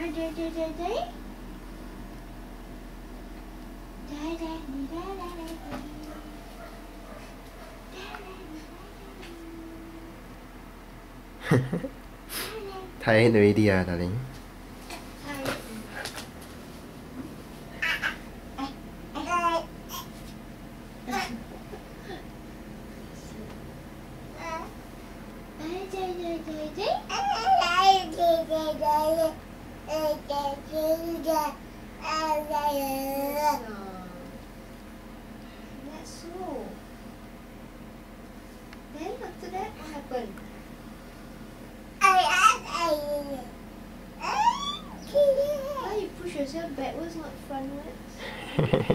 Tired already, darling. That's so. Then after that, what happened? Why you push yourself backwards, not frontwards?